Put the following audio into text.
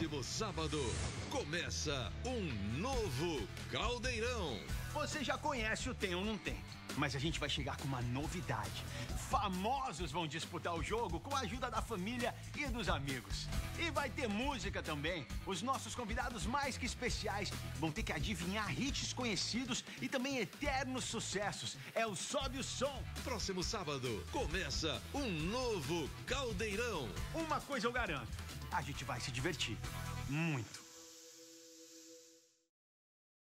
Próximo sábado, começa um novo Caldeirão. Você já conhece o Tem ou Não Tem, mas a gente vai chegar com uma novidade. Famosos vão disputar o jogo com a ajuda da família e dos amigos. E vai ter música também. Os nossos convidados mais que especiais vão ter que adivinhar hits conhecidos e também eternos sucessos. É o Sobe o Som. Próximo sábado, começa um novo Caldeirão. Uma coisa eu garanto, a gente vai se divertir muito.